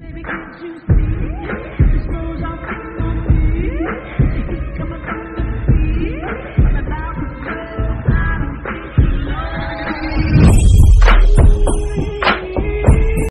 Baby, can't you see? This rose off the